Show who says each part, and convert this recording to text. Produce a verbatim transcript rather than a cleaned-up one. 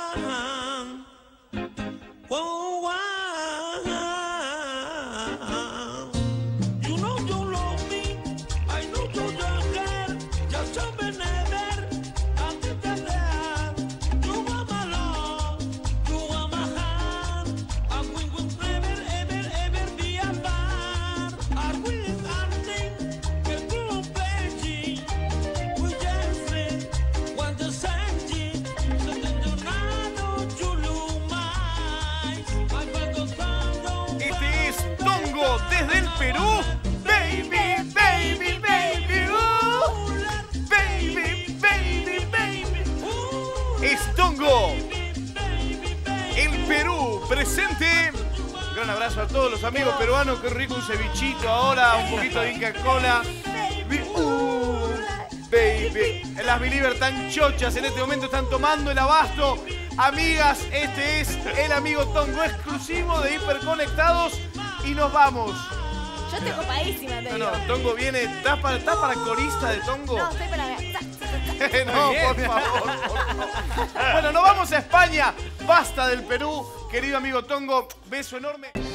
Speaker 1: Desde el Perú, baby, baby, baby, uh, baby, baby, baby, uh, es Tongo, el Perú presente. Un gran abrazo a todos los amigos peruanos. Qué rico un cevichito ahora, un poquito de Inca Kola. Uh, baby, las Believer tan chochas en este momento están tomando el abasto. Amigas, este es el amigo Tongo exclusivo de Hiperconectados. Y nos vamos.
Speaker 2: Yo estoy copadísima, te
Speaker 1: No,
Speaker 2: digo.
Speaker 1: no, Tongo viene. ¿Estás para, ¿estás para corista de Tongo?
Speaker 2: No, estoy para...
Speaker 1: No, por favor, por favor. Bueno, nos vamos a España. Basta del Perú. Querido amigo Tongo, beso enorme.